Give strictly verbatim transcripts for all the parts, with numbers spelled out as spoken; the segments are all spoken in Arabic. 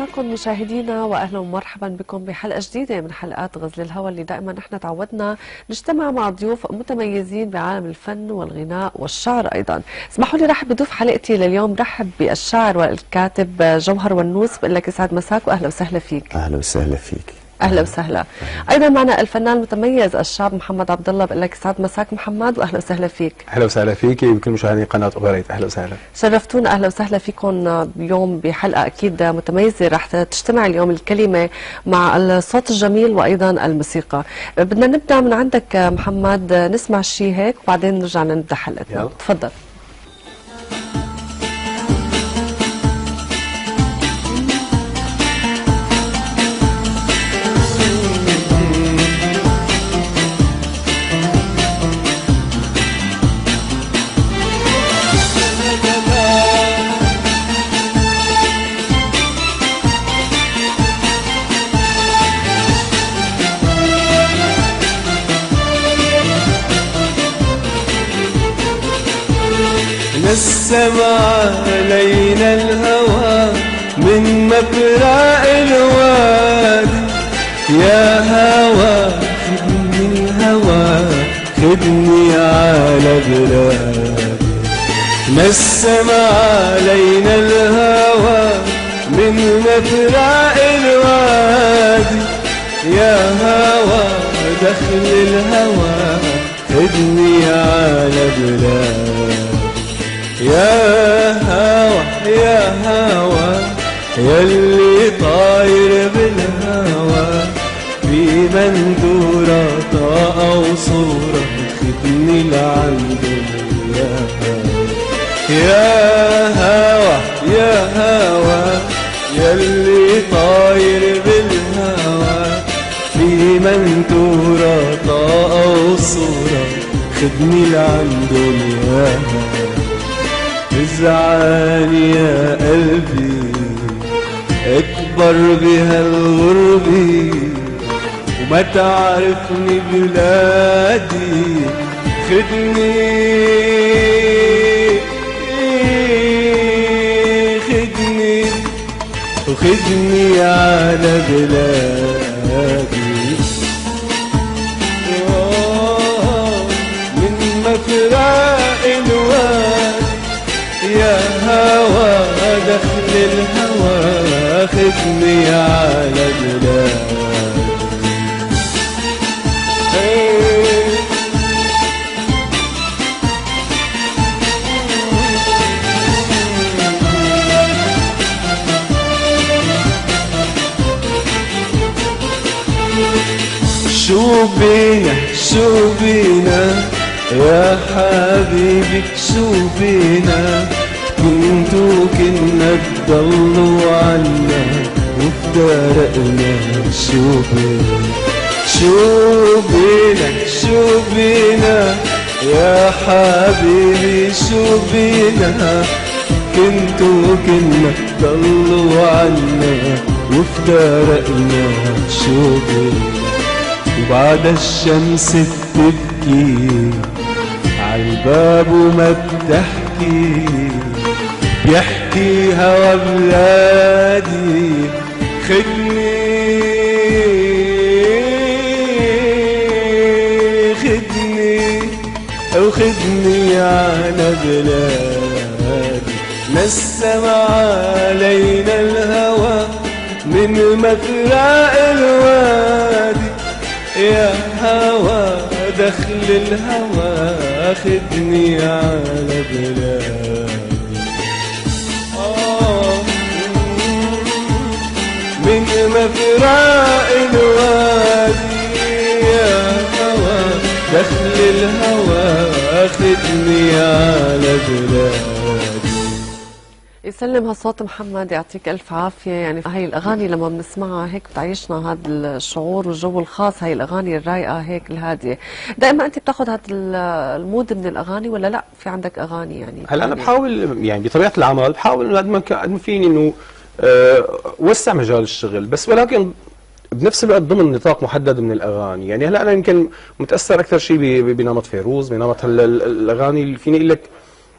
لكم مشاهدينا واهلا ومرحبا بكم بحلقه جديده من حلقات غزل الهوى اللي دائما نحن تعودنا نجتمع مع ضيوف متميزين بعالم الفن والغناء والشعر ايضا. اسمحوا لي رحب بضيوف حلقتي لليوم، رحب بالشاعر والكاتب جوهر ونوس، بقول لك يسعد مساك واهلا وسهلا فيك. اهلا وسهلا فيك. اهلا وسهلا. ايضا معنا الفنان المتميز الشاب محمد عبد الله، بقول لك يسعد مساك محمد واهلا وسهلا فيك. اهلا وسهلا فيك وبكل مشاهدين قناه اوبريت، اهلا وسهلا. شرفتونا، اهلا وسهلا فيكم اليوم بحلقه اكيد متميزه، راح تجتمع اليوم الكلمه مع الصوت الجميل وايضا الموسيقى. بدنا نبدا من عندك محمد، نسمع شيء هيك وبعدين نرجع نبدا حلقتنا. تفضل. نسم علينا الهوى من مفرق الوادي، يا هوى خدني الهوى خدني على بلادي. نسم علينا الهوى من مفرق الوادي، يا هوى دخل الهوى خدني على بلادي. يا هوى يا هوى ياللي طاير بالهوى في مندورة طاقة وصورة خدني لعند يا هوى. يا هوى يا هوى ياللي طاير بالهوى في مندورة طاقة وصورة خدني لعند يا هوى. ازعل يا قلبي اكبر بها الغربي وما تعرفني بلادي، خدني خدني وخدني على بلادي. من مفرق الوادي يا هوى دخل الهوى خدني على بلادي. شو بينا شو بينا يا حبيبي شو بينا، كنتو كنا تضلوا عنا وافترقنا. شو بينا شو بينا شو بينا يا حبيبي شو بينا، كنتو كنا تضلوا عنا وافترقنا. شو بينا وبعد الشمس بتبكي عالباب وما بتحكي، بيحكي هوا بلادي خدني خدني وخدني على بلادي. نسم علينا الهوى من مفرق الوادي، يا هوى دخل الهوى خدني على بلادي. آه من مفرق الوادي يا هوى دخل الهوى خدني على بلادي. يسلم هالصوت محمد، يعطيك الف عافيه. يعني هاي الاغاني لما بنسمعها هيك بتعيشنا هذا الشعور والجو الخاص، هاي الاغاني الرايقه هيك الهاديه. دائما انت بتاخذ هذا المود من الاغاني ولا لا في عندك اغاني يعني؟ هلا انا بحاول يعني بطبيعه العمل بحاول انه قد ما قد ما فيني انه أه وسع مجال الشغل، بس ولكن بنفس الوقت ضمن نطاق محدد من الاغاني. يعني هلا انا يمكن متاثر اكثر شيء بنمط فيروز، بنمط الاغاني اللي فيني اقول لك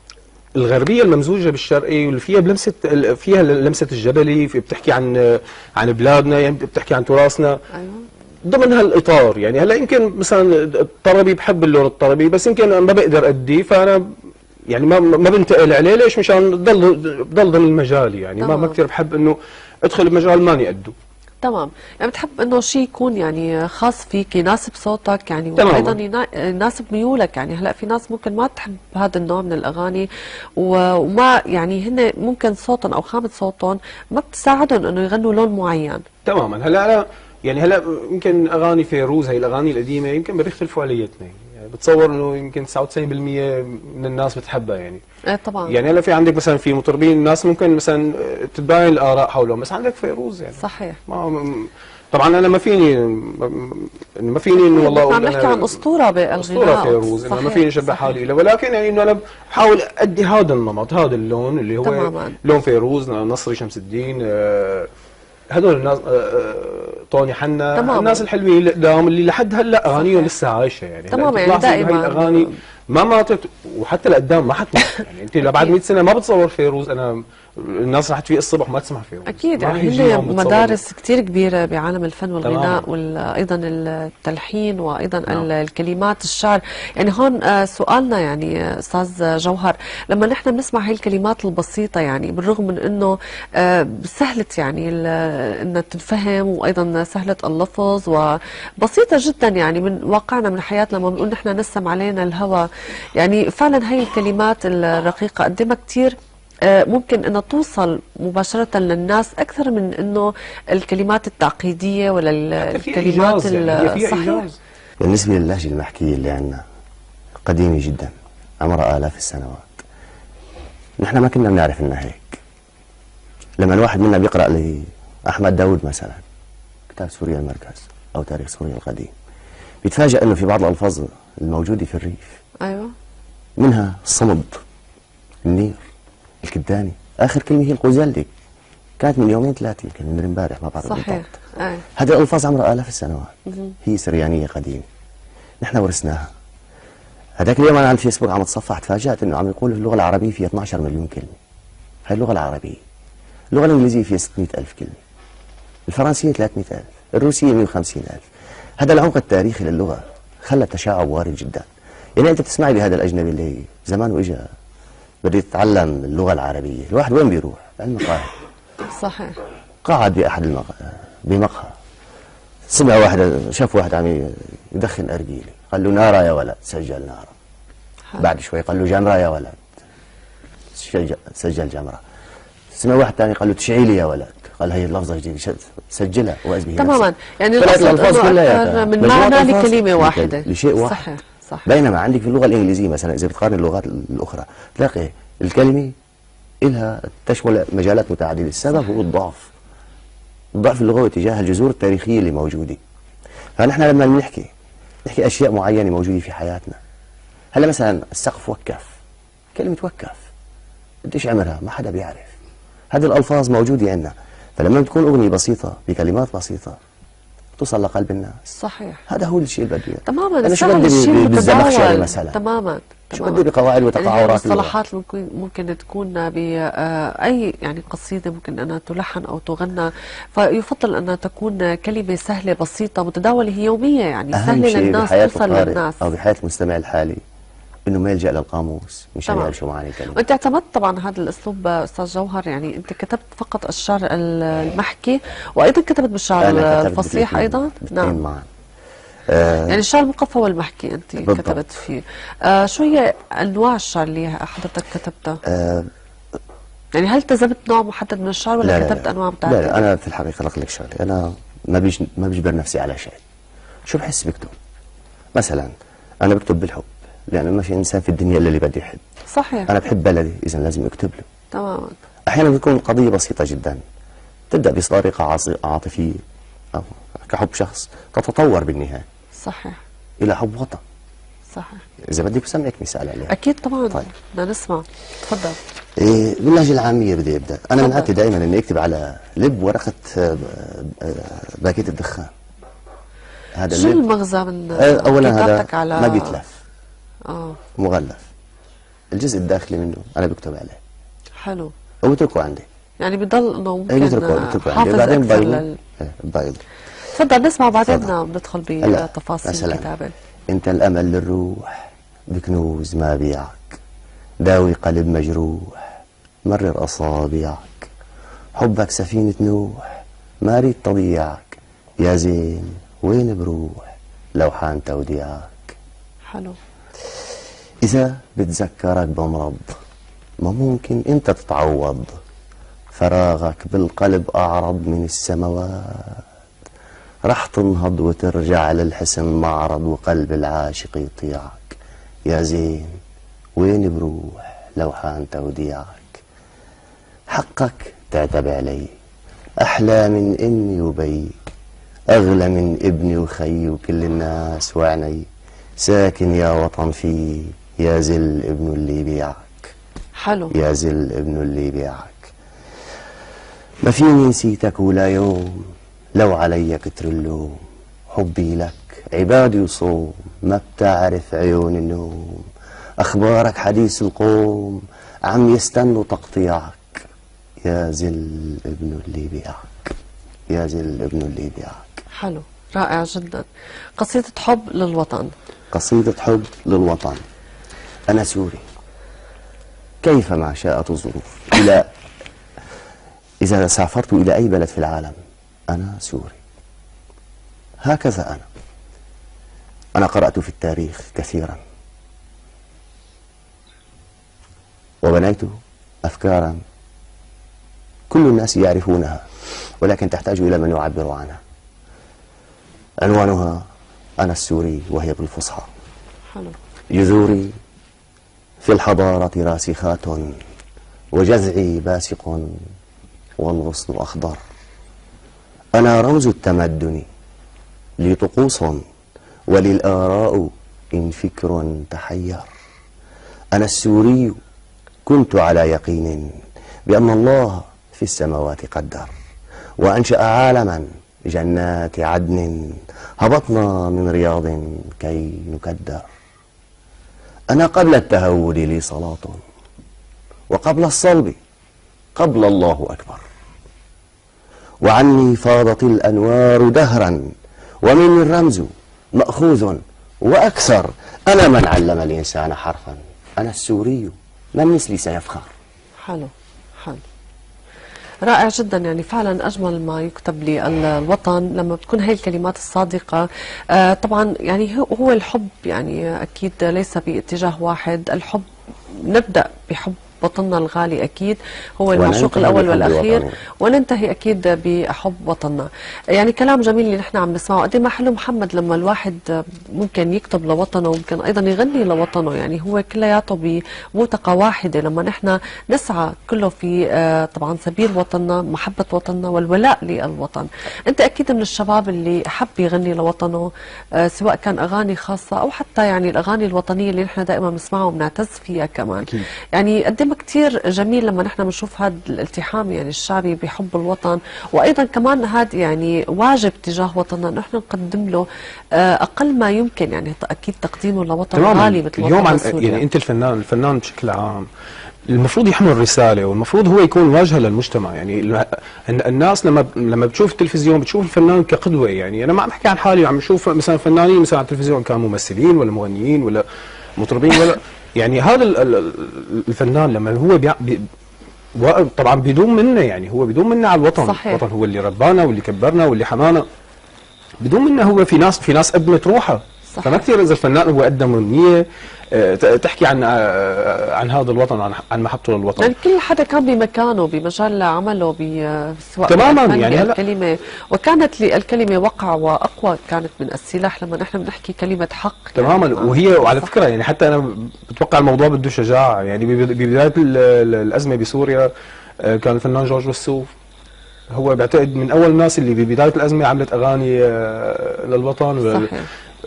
الغربيه الممزوجه بالشرقي واللي فيها بلمسه فيها لمسه الجبلي، في بتحكي عن عن بلادنا، يعني بتحكي عن تراثنا. ايوه ضمن هالاطار. يعني هلا يمكن مثلا الطربي بحب اللون الطربي، بس يمكن ما بقدر اديه، فانا يعني ما ما بنتقل عليه. ليش؟ مشان ضل ضل ضمن المجال. يعني ما ما كثير بحب انه ادخل بمجال ماني قده. تمام. يعني بتحب انه شيء يكون يعني خاص فيك، يناسب صوتك يعني، تمام. وايضا ينا- يناسب ميولك. يعني هلا في ناس ممكن ما تحب هذا النوع من الاغاني و- وما يعني هن ممكن صوتهم او خامه صوتهم ما بتساعدهم انه يغنوا لون معين. تماما. هلا انا يعني هلا يمكن اغاني فيروز، هي الاغاني القديمه يمكن بيختلفوا علي اثنين. يعني بتصور انه يمكن تسعة وتسعين بالمئة من الناس بتحبها. يعني ايه طبعا. يعني هلا في عندك مثلا في مطربين الناس ممكن مثلا تتباين الاراء حولهم، بس عندك فيروز يعني صحيح. ما طبعا انا ما فيني ما فيني انه والله عم نحكي عن اسطوره بالغناء، اسطوره فيروز، انه ما فيني اشبه حالي له، ولكن يعني انه انا بحاول ادي هذا النمط، هذا اللون اللي هو تماما. لون فيروز، نصري شمس الدين، آه هدول الناس، آه طوني حنا، تماما. الناس الحلوين اللي قدام اللي لحد هلا اغانيهم لسه عايشه. يعني تماما. يعني دائما هاي الاغاني ما ماتت، وحتى لقدام ما حتموت. يعني انت لبعد مئة سنه ما بتصور فيروز، انا الناس رح تفيق الصبح ما تسمع فيروز. اكيد. يعني هن مدارس كثير كبيره بعالم الفن والغناء، وايضا التلحين، وايضا نعم. الكلمات، الشعر. يعني هون سؤالنا يعني استاذ جوهر، لما نحن بنسمع هي الكلمات البسيطه، يعني بالرغم من انه سهلت يعني انها تنفهم، وايضا سهلت اللفظ وبسيطه جدا يعني من واقعنا من حياتنا، لما بنقول نحن نسم علينا الهوى، يعني فعلا هي الكلمات الرقيقه قد ما كثير ممكن انها توصل مباشرة للناس اكثر من انه الكلمات التعقيدية ولا الكلمات الصحيحة. بالنسبة للهجة المحكية اللي عندنا قديمة جدا، عمرها آلاف السنوات. نحن ما كنا بنعرف انها هيك. لما الواحد منا بيقرأ لأحمد داود مثلا كتاب سوريا المركز او تاريخ سوريا القديم، بيتفاجأ انه في بعض الالفاظ الموجودة في الريف ايوه منها الصمد، النير، الكداني، اخر كلمه هي القوزلدي، كانت من يومين ثلاثه يمكن من امبارح ما بعرف صحيح. أي. هذه الالفاظ عمرها الاف السنوات، هي سريانيه قديمه، نحن ورثناها. هذاك اليوم انا على الفيسبوك عم اتصفح، تفاجات انه عم يقول اللغه العربيه فيها اثني عشر مليون كلمه. هاي اللغه العربيه. اللغه الانجليزيه فيها ستمئة ألف كلمه، الفرنسيه ثلاثمئة ألف، الروسيه مئة وخمسين ألف. هذا العمق التاريخي للغه خلى تشعب وارد جدا. يعني انت بتسمعي لهذا الاجنبي اللي زمان واجا بده يتعلم اللغة العربية، الواحد وين بيروح؟ المقاهي. صحيح. قعد بأحد المق... بمقهى، سمع واحد، شاف واحد عم يدخن أرجيلة، قال له نارا يا ولد، سجل نارا. بعد شوي قال له جمرة يا ولد، سجل جمرة. سمع واحد ثاني قال له تشعيلي يا ولد، قال هي اللفظة جديدة، سجلها وأزبه. تماما. يعني الألفاظ كلها من معنى لكلمة واحدة، لشيء واحد. صحيح. صح. بينما عندك في اللغة الإنجليزية مثلا إذا بتقارن اللغات الأخرى تلاقي الكلمة إلها تشمل مجالات متعددة. السبب هو الضعف، الضعف اللغوي تجاه الجذور التاريخية اللي موجودة. فنحن لما بنحكي نحكي أشياء معينة موجودة في حياتنا. هلا مثلا السقف وقف، كلمة وقف قديش عمرها ما حدا بيعرف. هذه الألفاظ موجودة عندنا، فلما بتكون أغنية بسيطة بكلمات بسيطة توصل لقلب الناس. صحيح. هذا هو الشيء اللي بده. تماما. أنا شو بدي بالزمخشري مثلا؟ تماما. شو بدي بقواعد وتقاعرات؟ يعني المصطلحات ممكن ممكن تكون بأي يعني قصيدة ممكن أنها تلحن أو تغنى، فيفضل أنها تكون كلمة سهلة بسيطة متداولة، هي يومية يعني سهلة للناس، توصل للناس. أو بحياة المستمع الحالي انه ما يلجأ للقاموس مشان يعرف شو معاني الكلمة. وانت اعتمدت طبعا هذا الاسلوب استاذ جوهر، يعني انت كتبت فقط الشعر المحكي وايضا كتبت بالشعر الفصيح ايضا؟ نعم معا. آه يعني الشعر المقفى والمحكي انت بالضبط. كتبت فيه. آه شو هي انواع الشعر اللي حضرتك كتبتها؟ آه يعني هل التزمت نوع محدد من الشعر ولا لا كتبت لا انواع متعدده؟ لا, لا انا في الحقيقه لك لك شغله، انا ما بيج ما بجبر نفسي على شيء. شو بحس بكتب. مثلا انا بكتب بالحب، لأنه ما في إنسان في الدنيا إلا اللي بده يحب. صحيح. أنا بحب بلدي، إذا لازم أكتب له. تماما. أحيانا بتكون القضية بسيطة جدا، تبدأ بطريقة عاطفية أو كحب شخص، تتطور بالنهاية. صحيح. إلى حب وطن. صحيح. إذا بدك بسمعك مثال عليها. أكيد طبعا. طيب. بدنا نسمع، تفضل. إيه باللهجة العامية بدي أبدأ، أنا من عادتي دائما إني أكتب على لب ورقة باكيت الدخان. هذا شو المغزى من أولا هذا على ما بيتلف. اه مغلف. الجزء الداخلي منه انا بكتب عليه حلو. وبتركه عندي، يعني بضل انه اي ممكن بتركه بتركه عندي حافظ وبعدين اكثر بايبل. لل... إيه، بايبل. تفضل نسمع بعدين تفضل. بندخل هلا، بتفاصيل مثلاً، الكتابه. انت الامل للروح بكنوز ما بيعك، داوي قلب مجروح مرر اصابعك، حبك سفينة نوح ما ريد تضيعك، يا زين وين بروح لو حان توديعك. حلو. إذا بتذكرك بمرض ما ممكن أنت تتعوض، فراغك بالقلب أعرض من السماوات، رح تنهض وترجع للحسن معرض، وقلب العاشق يطيعك، يا زين وين بروح لو حان توديعك. حقك تعتب علي أحلى من إمي وبي، أغلى من ابني وخي وكل الناس وعني، ساكن يا وطن فيه يا زل ابن اللي يبيعك. حلو. يا زل ابن اللي يبيعك. ما فيني نسيتك ولا يوم لو علي كتر اللوم، حبي لك عبادي وصوم ما بتعرف عيون النوم، أخبارك حديث القوم عم يستنوا تقطيعك، يا زل ابن اللي يبيعك. يا زل ابن اللي يبيعك. حلو، رائع جدا. قصيدة حب للوطن. قصيدة حب للوطن. أنا سوري كيفما شاءت الظروف، إلى إذا سافرت إلى أي بلد في العالم أنا سوري. هكذا أنا أنا قرأت في التاريخ كثيرا وبنيت أفكارا كل الناس يعرفونها، ولكن تحتاج إلى من يعبر عنها. عنوانها أنا السوري وهي بالفصحى. حلو. جذوري في الحضارة راسخات، وجذعي باسق والغصن أخضر. أنا رمز التمدن لي طقوس وللآراء إن فكر تحير. أنا السوري كنت على يقين بأن الله في السماوات قدر، وأنشأ عالما جنات عدن، هبطنا من رياض كي نكدر. أنا قبل التهود لي صلاة، وقبل الصلب قبل الله أكبر، وعني فاضت الأنوار دهرا، ومني الرمز مأخوذ وأكثر. أنا من علم الإنسان حرفا، أنا السوري من مثلي سيفخر. حلو. حلو، رائع جدا. يعني فعلا أجمل ما يكتب للوطن لما بتكون هي الكلمات الصادقة. آه طبعا يعني هو الحب، يعني أكيد ليس باتجاه واحد. الحب نبدأ بحب وطننا الغالي، أكيد هو المعشوق الأول والأخير، وننتهي أكيد بحب وطننا. يعني كلام جميل اللي نحن عم نسمعه. قد ما حلو محمد لما الواحد ممكن يكتب لوطنه وممكن أيضا يغني لوطنه، يعني هو كلياته ببوتقة واحدة لما نحن نسعى كله في طبعا سبيل وطننا، محبة وطننا والولاء للوطن. أنت أكيد من الشباب اللي حب يغني لوطنه، سواء كان أغاني خاصة أو حتى يعني الأغاني الوطنية اللي نحن دائما بنسمعها وبنعتز فيها كمان. أكيد. يعني قد كثير جميل لما نحن بنشوف هذا الالتحام يعني الشعبي بحب الوطن، وايضا كمان هذا يعني واجب تجاه وطننا نحن نقدم له اقل ما يمكن، يعني اكيد تقديمه لوطن غالي مثل اليوم وطن سوريا. يعني انت الفنان الفنان بشكل عام المفروض يحمل رساله، والمفروض هو يكون واجهه للمجتمع. يعني الناس لما لما بتشوف التلفزيون بتشوف الفنان كقدوه. يعني انا ما عم بحكي عن حالي، عم بشوف مثلا فنانين مثلا على التلفزيون كانوا ممثلين ولا مغنيين ولا مطربين ولا يعني هذا الفنان لما هو بي بي طبعا بدون منا، يعني هو بدون منا على الوطن. صحيح. الوطن هو اللي ربانا واللي كبرنا واللي حمانا، بدون منا هو في ناس في ناس قدمت روحها. صحيح. فما كثير اذا الفنان هو قدم النية تحكي عن عن هذا الوطن، عن عن محبته للوطن. يعني كل حدا كان بمكانه بمجال عمله، سواء تماما يعني الكلمه، وكانت الكلمه وقع واقوى كانت من السلاح لما نحن بنحكي كلمه حق. تماما. يعني وهي وعلى فكره يعني حتى انا بتوقع الموضوع بده شجاعه. يعني ببدايه الازمه بسوريا كان الفنان جورج وسوف هو بعتقد من اول الناس اللي ببدايه الازمه عملت اغاني للوطن. صحيح.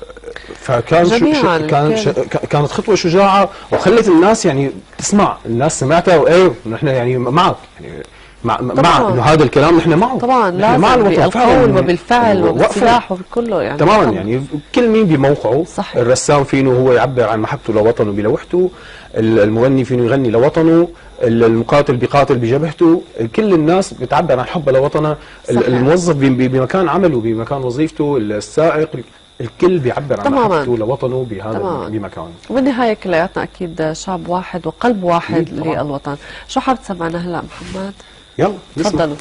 فكان شو كان ش... كانت خطوه شجاعه وخلت الناس يعني تسمع. الناس سمعتها وايه نحن يعني معك. يعني مع مع انه هذا الكلام نحن معه طبعا، لازم مع بالقول وبالفعل وبالسلاح وبكله يعني تماما. يعني كل مين بموقعه. صحيح. الرسام فينه هو يعبر عن محبته لوطنه بلوحته، المغني فينه يغني لوطنه، المقاتل بيقاتل بجبهته، كل الناس بتعبر عن حبها لوطنها. صحيح. الموظف بمكان عمله بمكان وظيفته، السائق، الكل بيعبر عن تماماً. محبته لوطنه بهذا تماماً. بمكانه. وبالنهاية كلياتنا أكيد شعب واحد وقلب واحد طبعاً. للوطن. شو حابب تسمعنا هلا محمد؟ يلا نسمع. تفضلوا.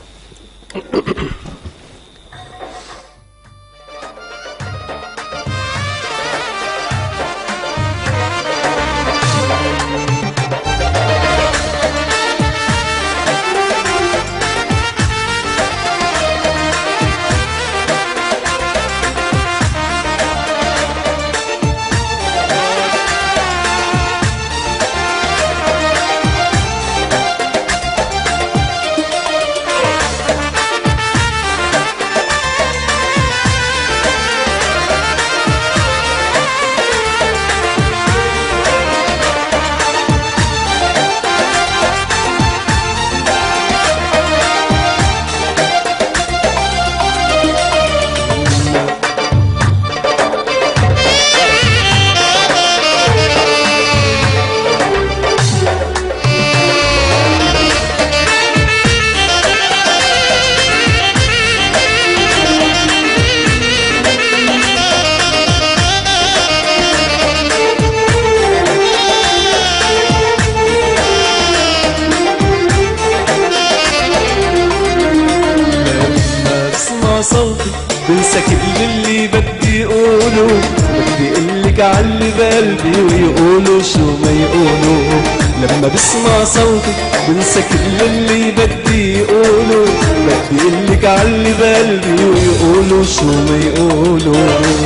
صوتي بنسى كل اللي بدي اقوله، بدي اقلك عاللي بقلبي ويقولوا شو ما يقولوا. لما بسمع صوتك بنسى كل اللي بدي اقوله، بدي اقلك عاللي بقلبي ويقولوا شو ما يقولوا.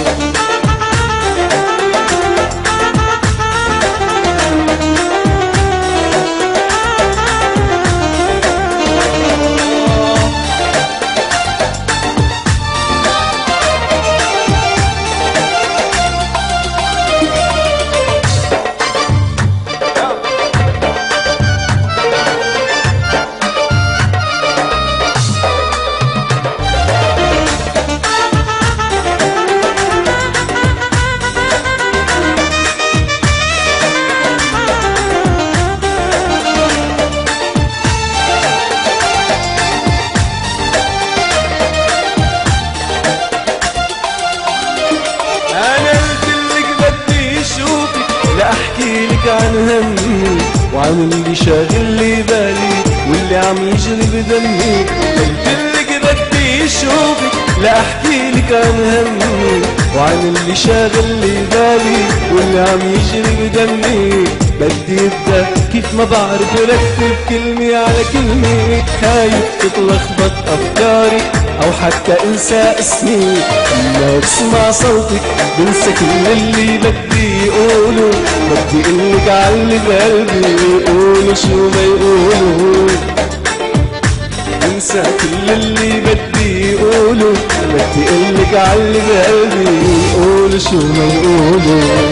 عن همي وعن اللي شاغل لي بالي واللي عم يجري بدمي. قلتلك بدي اشوفك لاحكي لك عن همي وعن اللي شاغل لي بالي واللي عم يجري بدمي. بدي ابدا كيف ما بعرف رتب كلمه على كلمه، خايف تتلخبط افكاري او حتى انسى اسمي. لما بسمع صوتك بنسى كل اللي بدي اقوله، بدي اقلك عاللي بقلبي يقولوا شو ما يقولوا. بنسى كل اللي بدي اقوله، بدي اقلك عاللي بقلبي يقولوا شو ما يقولوا.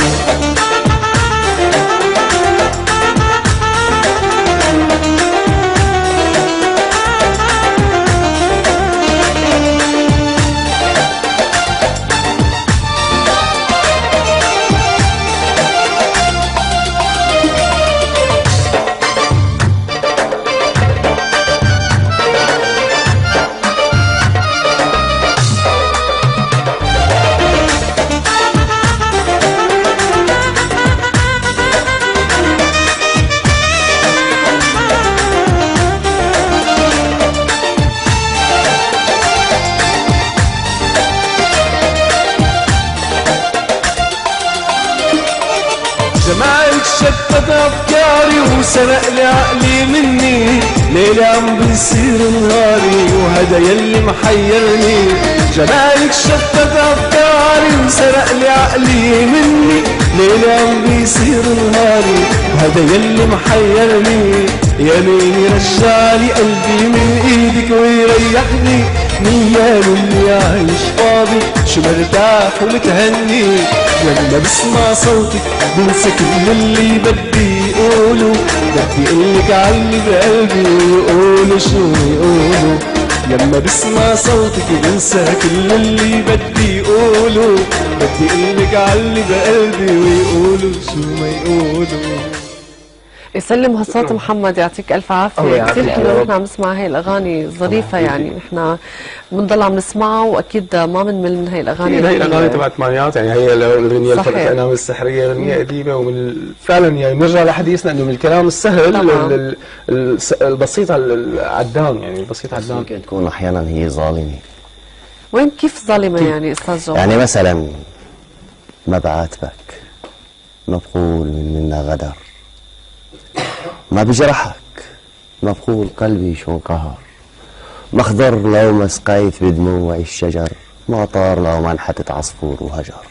جمالك شتت افكاري وسرق لي عقلي مني، ليلة عم بيصير نهاري وهذا يلي محيرني. جمالك شتت افكاري وسرق لي عقلي مني، ليلة عم بيصير نهاري وهذا يلي محيرني. يا مين يرجعلي قلبي من ايدك ويريحني، ميال اللي عايش فاضي شو مرتاح ومتهني. لما بسمع صوتك بنسى كل اللي بدي يقولوا، بدي قلك عاللي بقلبي ويقولوا شو ما يقولوا. لما بسمع صوتك انسى كل اللي بدي يقولوا، بدي قلك عاللي بقلبي ويقولوا شو ما يقولوا. يسلم هالصوت محمد، يعطيك الف الله عافيه. يعافيك كثير يا حلو رب. نحن عم نسمع هاي الاغاني ظريفه، يعني نحن بنضل عم نسمعها واكيد ما بنمل من هاي الاغاني. هي الاغاني تبع الثمانينات، يعني هي الاغنيه صحيح. الفتاه الانام السحريه اغنيه قديمه، ومن ال- فعلا يعني بنرجع لحديثنا انه من الكلام السهل طبعاً. ال- ال- الس- البسيط على العدان، يعني البسيط عدان. ممكن تكون احيانا هي ظالمه. وين كيف ظالمه يعني استاذ جوهر؟ يعني مثلا ما بعاتبك، ما بقول من منا غدر، ما بجرحك، ما بقول قلبي شو انقهر، ما خضر لو ما سقيت بدموعي الشجر، ما طار لو ما انحتت عصفور وهجر.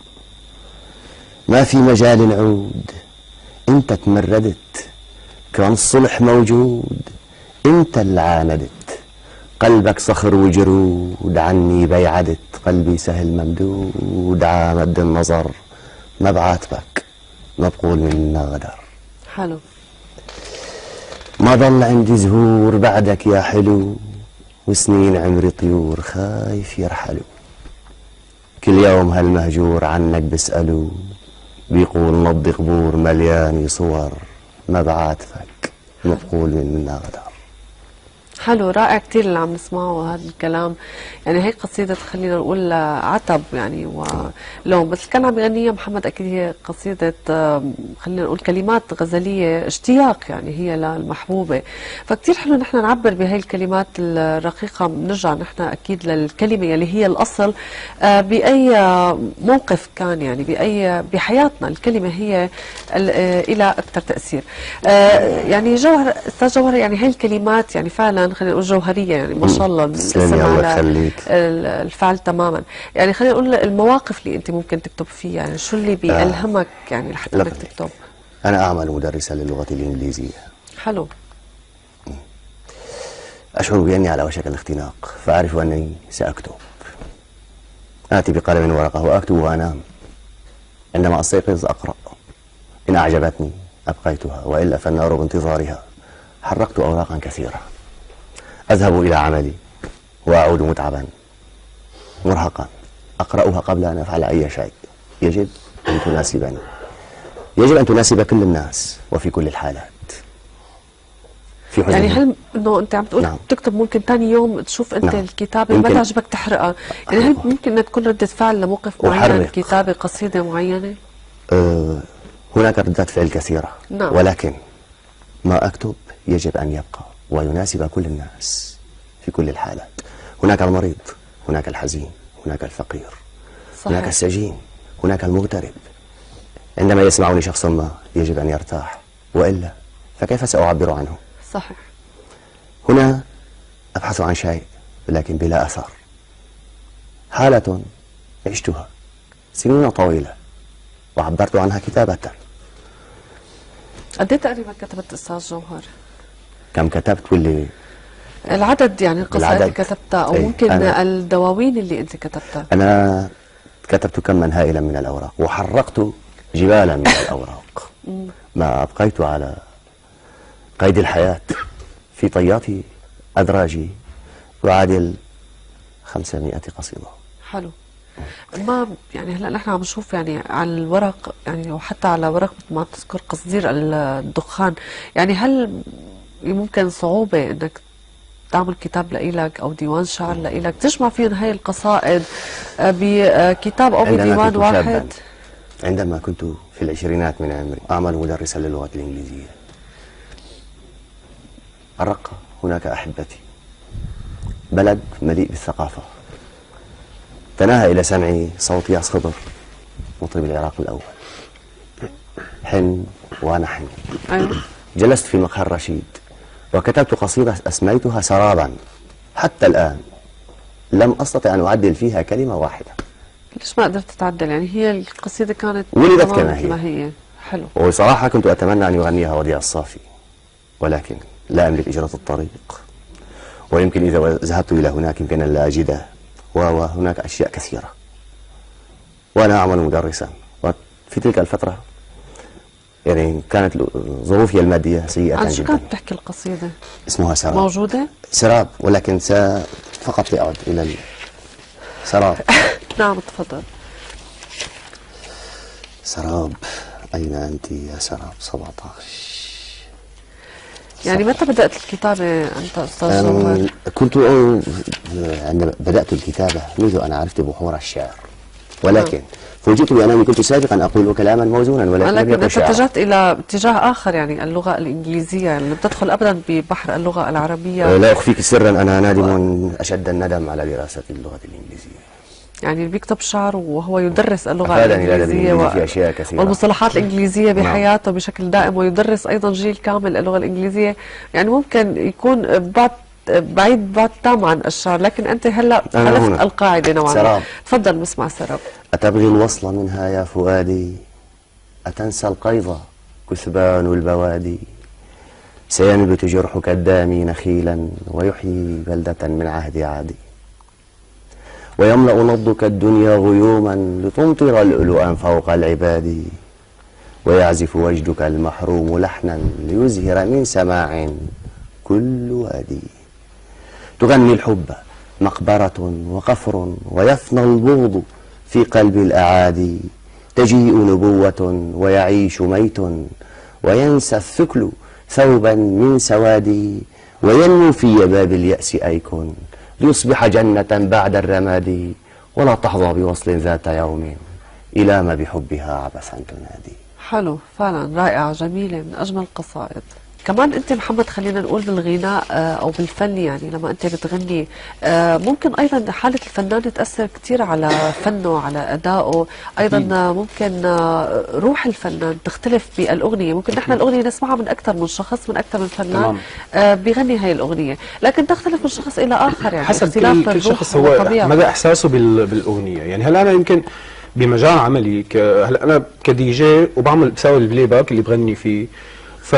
ما في مجال نعود، انت تمردت، كان الصلح موجود، انت اللي عاندت. قلبك صخر وجرود، عني بيعدت، قلبي سهل ممدود عامد النظر. ما بعاتبك، ما بقول منا غدر. حلو. ما ضل عندي زهور بعدك يا حلو، وسنين عمري طيور خايف يرحلوا. كل يوم هالمهجور عنك بسألوا، بيقول نضي قبور ملياني صور. ما بعاتبك، ما بقول منا غدر. حلو، رائع كثير اللي عم نسمعه هذا الكلام. يعني هي قصيدة خلينا نقول عتب يعني ولوم، بس اللي كان عم يغنيها محمد أكيد هي قصيدة آم، خلينا نقول كلمات غزلية اشتياق يعني هي للمحبوبة. فكتير حلو نحن نعبر بهي الكلمات الرقيقة. بنرجع نحن أكيد للكلمة اللي هي الأصل آه، بأي موقف كان، يعني بأي بحياتنا الكلمة هي ال- آه، إلى أكثر تأثير. آه، يعني جوهر أستاذ جوهر، يعني هي الكلمات يعني فعلا خلينا نقول جوهرية، يعني ما شاء الله تسلمي، الاسم الله على يخليك. ال- الفعل تماما. يعني خلينا نقول المواقف اللي أنت ممكن تكتب فيها، يعني شو اللي بيألهمك يعني لحتى لك- إنك تكتب؟ أنا أعمل مدرسا للغة الإنجليزية. حلو. أشعر بأني على وشك الاختناق، فأعرف أنني سأكتب. آتي بقلم ورقة وأكتب وأنام. عندما أستيقظ أقرأ، إن أعجبتني أبقيتها، وإلا فالنار بانتظارها. حرقت أوراقا كثيرة. أذهب إلى عملي وأعود متعبا مرهقا. أقرأها قبل أن أفعل أي شيء. يجب أن تناسبني، يجب أن تناسب كل الناس وفي كل الحالات. في حزن يعني هل انه انت عم تقول نعم. تكتب ممكن ثاني يوم تشوف انت نعم. الكتابه ما يمكن- تعجبك تحرقها، يعني هل ممكن انها تكون رده فعل لموقف معين، أحرق. كتابه قصيده معينه؟ أه هناك ردات فعل كثيرة، نعم. ولكن ما أكتب يجب أن يبقى ويناسب كل الناس في كل الحالات. هناك المريض، هناك الحزين، هناك الفقير، صحيح. هناك السجين، هناك المغترب. عندما يسمعني شخص ما يجب أن يرتاح، وإلا فكيف سأعبر عنه؟ صحيح. هنا أبحث عن شيء لكن بلا أثر. حالة عشتها سنين طويلة وعبرت عنها كتابة. قد ايه تقريبا كتبت استاذ جوهر؟ كم كتبت واللي العدد يعني القصائد العدد. اللي كتبتها او إيه، ممكن أنا- الدواوين اللي انت كتبتها؟ أنا كتبت كما هائلا من الأوراق وحرقت جبالا من الأوراق. ما أبقيت على قيد الحياة في طيات أدراجي يعادل خمسمائة قصيدة. حلو. ما يعني هلا نحن عم نشوف يعني على الورق، يعني وحتى على ورق مثل ما تذكر قصدير الدخان، يعني هل ممكن صعوبة انك تعمل كتاب لإلك او ديوان شعر لإلك تجمع فيهم هاي القصائد آه، بكتاب او عندما بديوان كنت واحد؟ شابا، عندما كنت في العشرينات من عمري أعمل مدرسا للغة الإنجليزية. الرقة هناك أحبتي، بلد مليء بالثقافة. تناهى إلى سمعي صوت ياس خضر مطرب العراق الأول. حن ونحن. ايوه. جلست في مقهى الرشيد وكتبت قصيدة أسميتها سرابا. حتى الآن لم أستطع أن أعدل فيها كلمة واحدة. ليش ما قدرت تعدل؟ يعني هي القصيدة كانت ولدت تماماً كما مثل هي. ما هي. حلو. وصراحة كنت أتمنى أن يغنيها وديع الصافي، ولكن لا أملك إجرة الطريق، ويمكن إذا ذهبت إلى هناك يمكن أن لا أجده، وهناك أشياء كثيرة. وأنا أعمل مدرسا، وفي تلك الفترة يعني كانت ظروفي المادية سيئة عن شو جدا. كانت بتحكي القصيدة؟ اسمها سراب. موجودة؟ سراب، ولكن س فقط لأعد إلى السراب. نعم تفضل. سراب، أين أنت يا سراب سبعة عشر؟ يعني متى بدأت الكتابة أنت أستاذ جوهر؟ كنت عندما بدأت الكتابة منذ أن عرفت بحور الشعر، ولكن فوجئت بأنني كنت سابقا أقول كلاما موزونا ولكن لم لكن يكن أنت شعرا. اتجهت إلى اتجاه آخر، يعني اللغة الإنجليزية، يعني لم تدخل أبدا ببحر اللغة العربية. لا أخفيك سرا، أنا نادم أشد الندم على دراسة اللغة الإنجليزية. يعني اللي بيكتب شعر وهو يدرس اللغة أفادني الأدب الإنجليزية الإنجليزي في أشياء كثيرة، والمصطلحات الإنجليزية نعم. بحياته بشكل دائم، ويدرس أيضا جيل كامل اللغة الإنجليزية، يعني ممكن يكون بعد بعيد بعد تام عن الشعر، لكن أنت هلا خلفت القاعدة نوعا ما. تفضل نسمع سراب. أتبغي الوصل منها يا فؤادي، أتنسى القيظ كثبان البوادي، سينبت جرحك الدامي نخيلا ويحيي بلدة من عهد عادي، ويملأ نضك الدنيا غيوما لتمطر لؤلؤا فوق العباد، ويعزف وجدك المحروم لحنا ليزهر من سماع كل وادي، تغني الحب مقبرة وقفر ويفنى البغض في قلب الأعادي، تجيء نبوة ويعيش ميت وينسى الثكل ثوبا من سواد، وينمو في يباب اليأس أيكن ليصبح جنة بعد الرماد، ولا تحظى بوصل ذات يوم إلى ما بحبها عبثا تنادي. حلو فعلا، رائعة جميلة، من أجمل القصائد. كمان أنت محمد خلينا نقول بالغناء أو بالفن، يعني لما أنت بتغني ممكن أيضا حالة الفنان تأثر كتير على فنه على أدائه، أيضا ممكن روح الفنان تختلف بالأغنية، ممكن نحن الأغنية نسمعها من أكثر من شخص، من أكثر من فنان بيغني هاي الأغنية، لكن تختلف من شخص إلى آخر، يعني حسب اختلاف كل, كل شخص هو مدى إحساسه بالأغنية. يعني هلا أنا يمكن بمجال عملي ك... هلا أنا كدي جي وبعمل بساوي البلاي باك اللي بغني فيه، ف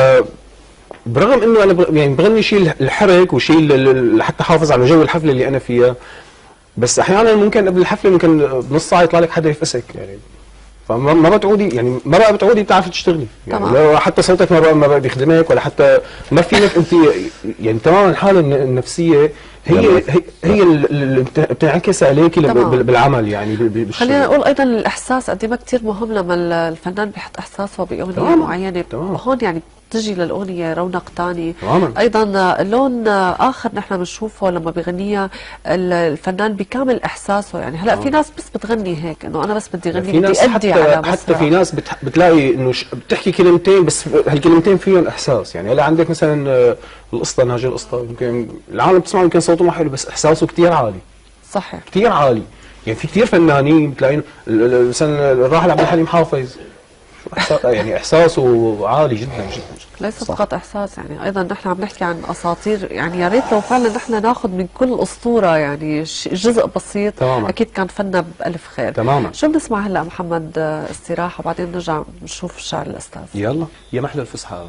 برغم انه انا بغ... يعني بغني شيء الحرك وشيء لحتى احافظ على جو الحفله اللي انا فيها، بس احيانا ممكن قبل الحفله ممكن بنص ساعه يطلع لك حدا يفقسك، يعني فما ما بتعودي يعني ما بقى بتعودي بتعرفي تشتغلي، يعني لو حتى صوتك ما بقى ما بقى بيخدمك، ولا حتى ما فيك انت يعني تماما الحاله النفسيه هي هي, هي اللي بتنعكس عليكي بالعمل. يعني خلينا نقول ايضا الاحساس قد ما كثير مهم لما الفنان بيحط احساسه باغنيه معينه، هون يعني تجي للاغنيه رونق ثاني. ايضا لون اخر نحن بنشوفه لما بيغنيها الفنان بكامل احساسه، يعني هلا في ناس بس بتغني هيك انه انا بس بدي اغني بدي ادي على مسرح، حتى في ناس بتح... بتلاقي انه ش... بتحكي كلمتين بس هالكلمتين فيهم احساس. يعني هلا عندك مثلا القسطى ناجي القسطى، يمكن العالم بتسمعه يمكن صوته ما حلو بس احساسه كثير عالي. صحيح كثير عالي. يعني في كثير فنانين بتلاقين مثلا الراحل عبد الحليم حافظ يعني احساسه عالي جدا جدا. ليس فقط احساس، يعني ايضا نحن عم نحكي عن اساطير، يعني يا ريت لو فعلا نحن ناخذ من كل اسطوره يعني جزء بسيط. تماما. اكيد كان فننا بالف خير. تماما. شو بنسمع هلا محمد؟ استراحه وبعدين نرجع نشوف شعر الاستاذ. يلا يا محلى الفصحى.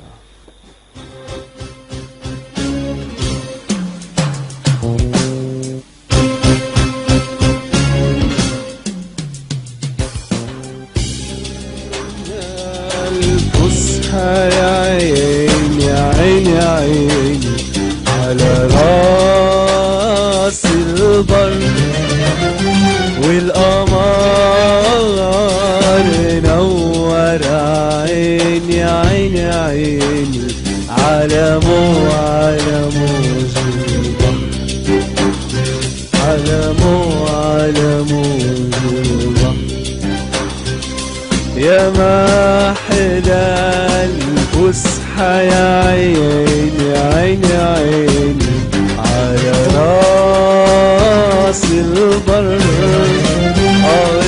يا عيني يا عيني يا عيني على راس البر، والقمر نور عيني يا عيني يا عيني على مو على موج البحر، على مو على موج البحر. يا محلى الفسحة يا عيني يا عيني يا عيني على راس البر، اه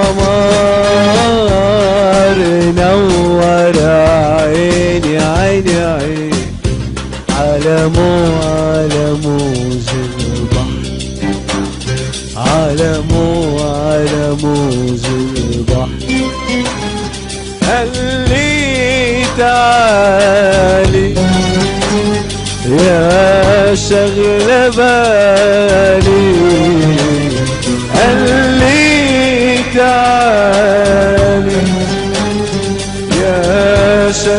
القمر نور عيني يا عيني يا عيني على مو على موج البحر، على مو على موج البحر. قال لي تعالي يا شغل بالي، قال لي تعالي يا شغل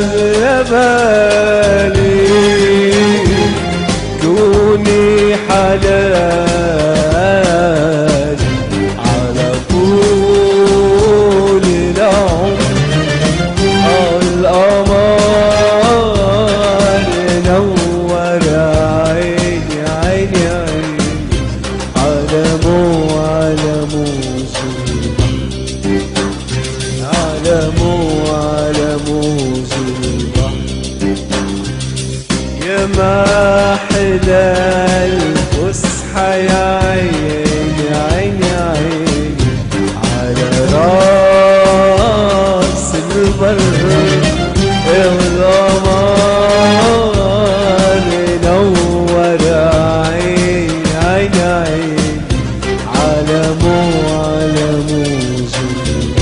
على مو على مو زلفة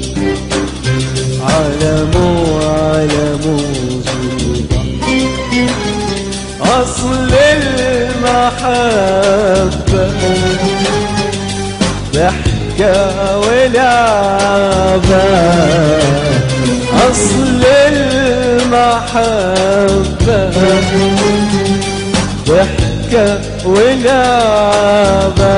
على مو على مو زلفة أصل المحبة ضحكة ولعبة أصل المحبة ضحكة ولعبة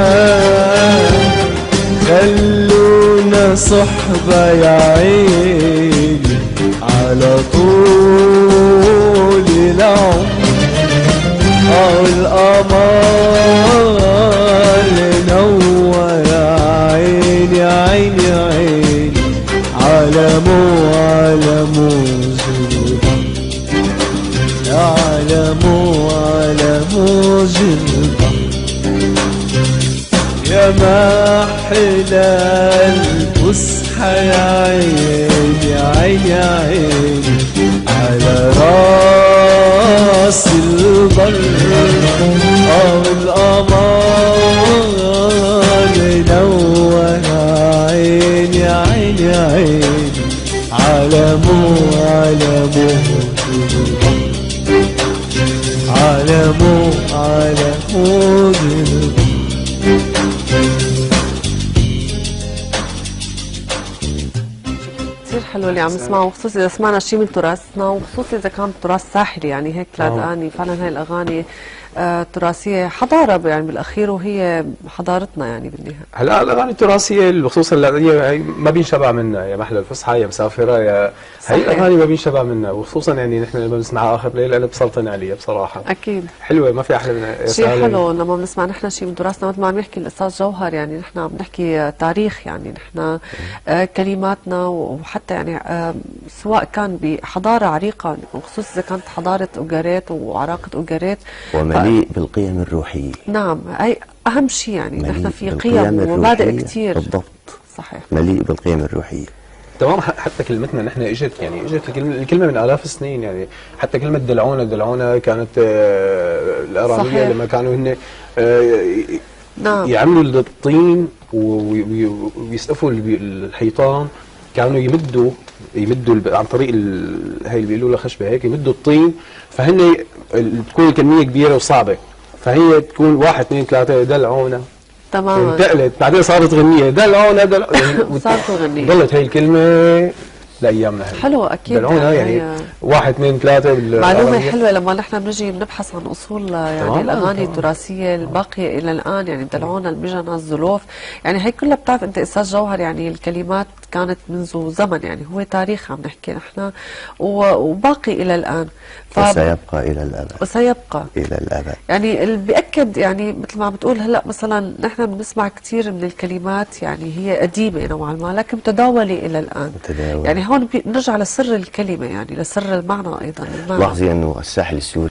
خلونا صحبة يا عيني على طول العمر أو القمر نور يا عيني عيني عيني على مو على مو زلفة على مو على مو زلفة يا ما حلى الفسحة يا عيني عيني عيني على راس البر أو القمر نور عيني عيني عيني على مو على مو على مو على مو كثير حلو اللي عم نسمعه، وخصوصي اذا سمعنا شيء من تراثنا، وخصوصي اذا كان تراث ساحلي. يعني هيك الاغاني فعلا هاي الاغاني آه تراثيه حضاره يعني بالاخير، وهي حضارتنا يعني بالنهايه. هلا الاغاني التراثيه خصوصا هي ما بينشبع منها، يا محلى الفسحه يا مسافره يا هي الاغاني ما بينشبع منها، وخصوصا يعني نحن لما بنسمعها اخر ليل انا بسلطن عليها بصراحه. اكيد حلوه ما في احلى منها. شيء حلو لما بنسمع نحن شيء من تراثنا، مثل ما عم يحكي الاستاذ جوهر. يعني نحن عم نحكي تاريخ، يعني نحن آه كلماتنا وحتى يعني آه سواء كان بحضاره عريقه، وخصوصا اذا كانت حضاره اوغاريت وعراقه اوغاريت ومليء بالقيم الروحيه. نعم هي اهم شيء. يعني نحن في قيم بالقيم ومبادئ كثير. بالضبط صحيح مليء بالقيم الروحيه. تمام. حتى كلمتنا نحن اجت يعني اجت الكلمه, الكلمة من الاف السنين. يعني حتى كلمه دلعونا دلعونا كانت آه الاراميه لما كانوا هن آه نعم يعملوا الطين ويسقفوا الحيطان، كانوا يمدوا يمدوا عن طريق هي اللي بيقولوا لها خشبه هيك، يمدوا الطين، فهن بتكون الكميه كبيره وصعبه، فهي تكون واحد اثنين ثلاثه دلعونا تماما. انتقلت بعدين صارت غنيه دلعونا دلعونا صارت غنيه، ضلت هي الكلمه لايامنا هي. حلوه اكيد دلعونا يعني, يعني واحد اثنين ثلاثه. معلومه حلوه لما نحن بنجي بنبحث عن اصول يعني الاغاني التراثيه الباقيه الى الان. يعني دلعونا المجنة الزلوف، يعني هي كلها بتعرف انت استاذ جوهر، يعني الكلمات كانت منذ زمن، يعني هو تاريخ عم نحكي نحن وباقي الى الان. ف... وسيبقى الى الابد. وسيبقى الى الابد. يعني اللي بياكد يعني مثل ما عم بتقول هلا مثلا نحن بنسمع كثير من الكلمات يعني هي قديمه نوعا ما لكن متداوله الى الان. متداولة. يعني هون بنرجع لسر الكلمه، يعني لسر المعنى ايضا. لاحظي انه الساحل السوري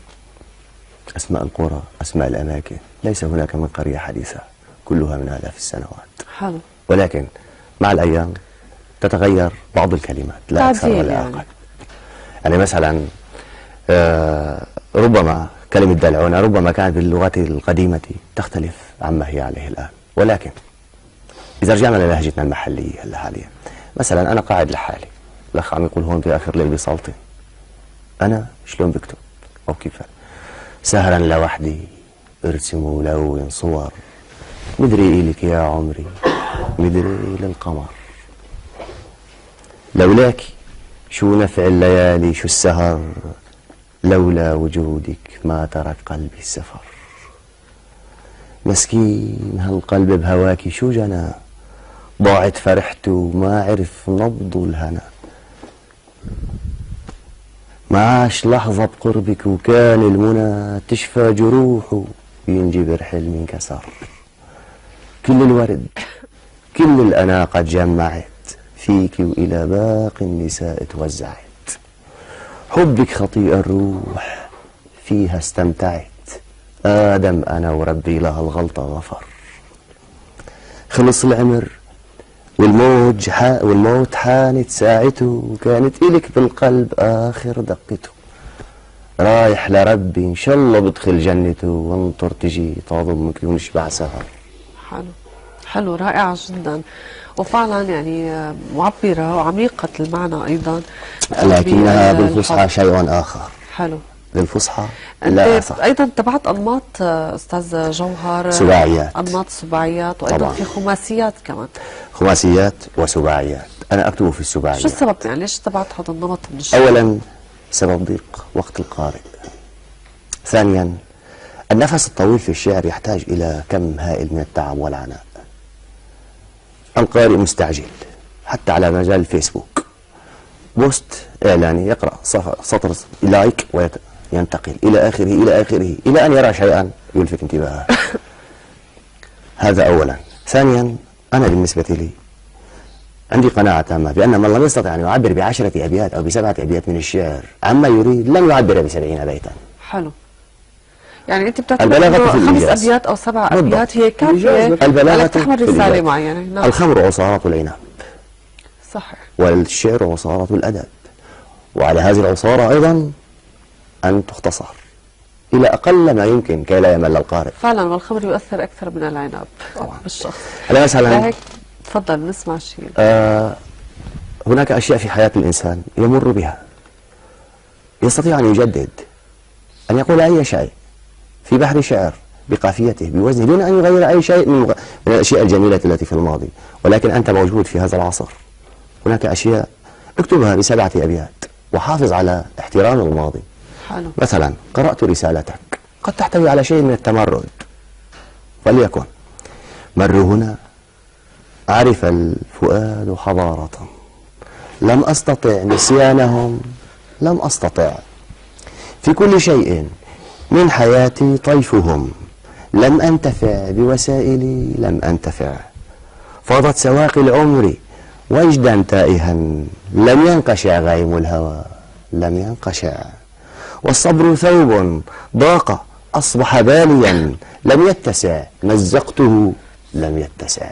اسماء القرى اسماء الاماكن ليس هناك من قريه حديثه، كلها من آلاف السنوات. حلو. ولكن مع الايام تتغير بعض الكلمات لا اكثر ولا اقل. يعني. يعني مثلا آه ربما كلمه دلعونا ربما كانت باللغات القديمه تختلف عما هي عليه الان، ولكن اذا رجعنا للهجتنا المحليه هلا حاليا، مثلا انا قاعد لحالي، الاخ عم يقول هون في اخر ليل بسلطن، انا شلون بكتب او كيف سهرا لوحدي ارسم ولون صور، مدري إلك يا عمري مدري للقمر، لولاك شو نفع الليالي شو السهر، لولا وجودك ما ترك قلبي السفر، مسكين هالقلب بهواك شو جنى، ضاعت فرحته وما عرف نبض الهنا، ما عاش لحظة بقربك وكان المنى تشفى جروحه ينجبر حلم انكسر، كل الورد كل الأناقة تجمعت فيك وإلى باقي النساء توزعت، حبك خطيئة الروح فيها استمتعت، آدم أنا وربي لها الغلطة غفر، خلص العمر والموت حا والموت حانت ساعته، وكانت إلك بالقلب آخر دقته، رايح لربي إن شاء الله بدخل جنته، وانطر تجي تضمك ونشبع سهر. حلو حلو، رائعة جدا، وفعلا يعني آه، معبرة وعميقة المعنى أيضا. آه، لكنها بالحب. بالفصحى شيء آخر. حلو. بالفصحى لا انت أثر. ايضا تبعت انماط آه، استاذ جوهر، سباعيات. انماط سباعيات، وايضا طبعاً. في خماسيات كمان. خماسيات وسباعيات. أنا أكتب في السباعيات. شو السبب يعني ليش تبعت هذا النمط من الشعر؟ أولا سبب ضيق وقت القارئ. ثانيا النفس الطويل في الشعر يحتاج إلى كم هائل من التعب والعناء. القارئ مستعجل حتى على مجال الفيسبوك، بوست إعلاني يقرأ سطر لايك وينتقل إلى آخره إلى آخره إلى أن يرى شيئا يلفت انتباهه. هذا أولا. ثانيا أنا بالنسبة لي عندي قناعة تامة بأن من لم يستطع أن يعبر بعشرة أبيات أو بسبعة أبيات من الشعر عما يريد لن يعبر بسبعين بيتا. حلو. يعني انت بتعتبر البلاغة انه في خمس الإيجاز. ابيات او سبع بالضبط. ابيات هي كافيه البلاغة انك تحمل في رساله الإيجاز. معينه. نعم. الخمر عصارة العنب، صحيح. والشعر عصارة الأدب، وعلى هذه العصارة أيضا أن تختصر إلى أقل ما يمكن كي لا يمل القارئ. فعلا، والخمر يؤثر اكثر من العنب طبعا. بالشخص. أنا مثلا لهيك تفضل نسمع شيء. آه هناك أشياء في حياة الإنسان يمر بها يستطيع أن يجدد، أن يقول أي شيء في بحر شعر بقافيته بوزنه دون أن يغير أي شيء من, من الأشياء الجميلة التي في الماضي، ولكن أنت موجود في هذا العصر. هناك أشياء اكتبها بسبعة أبيات وحافظ على احترام الماضي. حلو. مثلا قرأت رسالتك قد تحتوي على شيء من التمرد، فليكن: مروا هنا عرف الفؤاد حضارة، لم أستطع نسيانهم، لم أستطع في كل شيء من حياتي طيفهم، لم أنتفع بوسائلي، لم أنتفع فاضت سواقي العمر وجدا تائها، لم ينقشع غيم الهوى، لم ينقشع والصبر ثوب ضاق أصبح باليا، لم يتسع مزقته، لم يتسع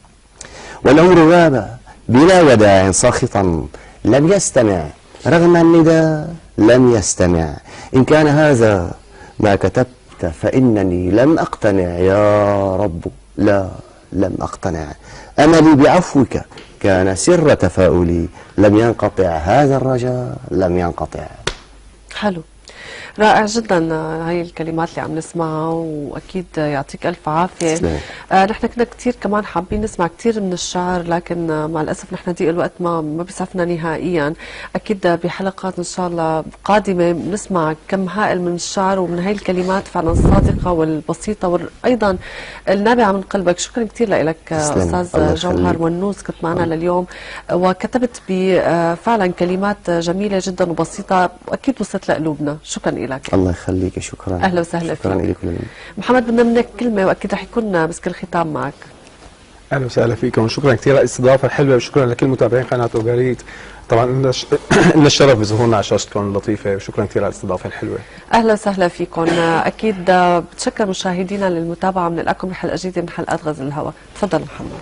والعمر غاب بلا وداع ساخطا، لم يستمع رغم النداء، لم يستمع. إن كان هذا ما كتبت فإنني لم أقتنع يا رب، لا لم أقتنع. أملي بعفوك كان سر تفاؤلي، لم ينقطع هذا الرجاء، لم ينقطع. حلو، رائع جدا. هاي الكلمات اللي عم نسمعها، واكيد يعطيك الف عافيه. تسلم. آه نحن كنا كثير كمان حابين نسمع كثير من الشعر، لكن آه مع الاسف نحن ضيق الوقت ما ما بيسعفنا نهائيا. اكيد بحلقات ان شاء الله قادمه بنسمع كم هائل من الشعر ومن هاي الكلمات فعلا الصادقه والبسيطه وايضا النابعه من قلبك. شكرا كثير لك تسلم. استاذ الله جوهر يخليك. ونوس، كنت معنا لليوم وكتبت بفعلا كلمات جميله جدا وبسيطه واكيد وصلت لقلوبنا. شكرا لك. الله يخليك، شكرا. اهلا وسهلا شكرا فيك. لكم. محمد، بدنا منك كلمه واكيد رح يكون مسك الختام معك. اهلا وسهلا فيكم، شكرا كثير على الاستضافه الحلوه، وشكرا لكل متابعين قناه اوغاريت. طبعا لنا ش... لنا الشرف بظهورنا على شاشتكم اللطيفه، وشكرا كثير على الاستضافه الحلوه. اهلا وسهلا فيكم. اكيد بتشكر مشاهدينا للمتابعه، من لكم بحلقه جديده من حلقات غزل الهوى. تفضل محمد.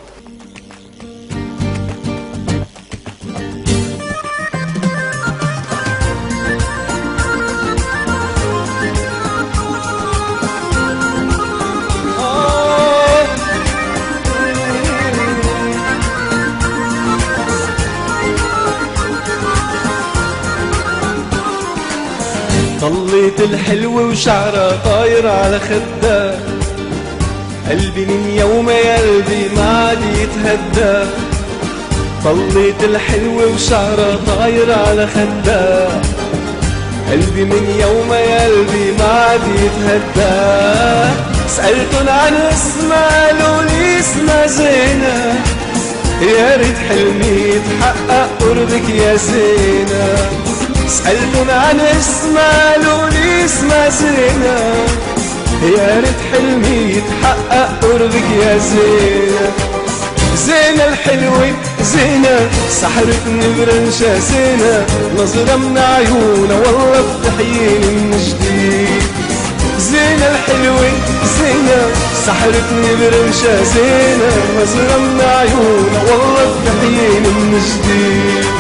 طليت الحلوة وشعرها طاير على خدها، قلبي من يوم يا قلبي ما عاد يتهدى. طليت الحلوة وشعرها طاير على خدها، قلبي من يوم يا قلبي ما عاد يتهدى. سألتن عن اسمها قالوا لي اسمها زينة، يا ريت حلمي يتحقق قربك يا زينة. سألتن عن اسمها قالوا لي اسمها زينة، يا ريت حلمي يتحقق قربك يا زينة. زينة الحلوة زينة سحرتني برنشة زينة، نظرة من عيونها والله بتحييني من جديد. زينة الحلوة زينة سحرتني برنشة زينة، نظرة من عيونها والله بتحييني من جديد.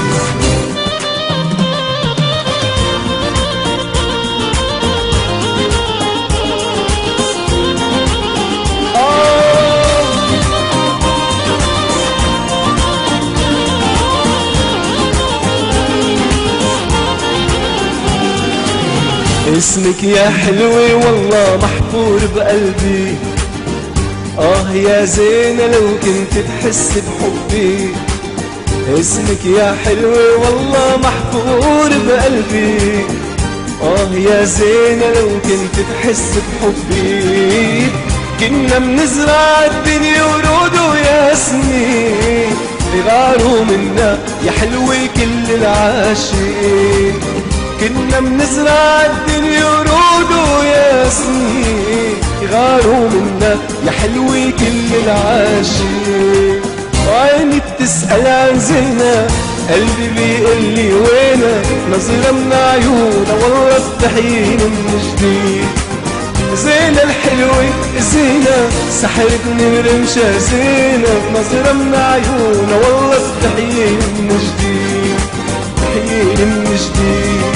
اسمك يا حلوة والله محفور بقلبي. آه يا زينة لو كنت تحس بحبي. اسمك يا حلوة والله محفور بقلبي. آه يا زينة لو كنت تحس بحبي. كنا منزرع الدنيا ورود وياسمين يغاروا منا يا حلوة كل العاشقين. كنا منزرع الدنيا ورود وياسمين يغاروا منا يا حلوة كل العاشقين. وعيني بتسأل عن زينة قلبي بيقول لي وينها. نظرة من عيونها والله بتحييني من جديد. زينة الحلوة زينة سحرتني برمشة زينة. نظرة من عيونها والله بتحييني من جديد. بتحييني من جديد.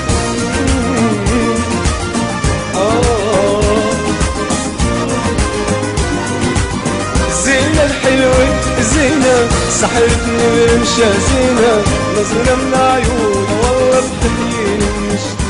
زينة الحلوة زينة سحرتني برمشة زينة. نظرة من عيونها والله بتحييني من جديد.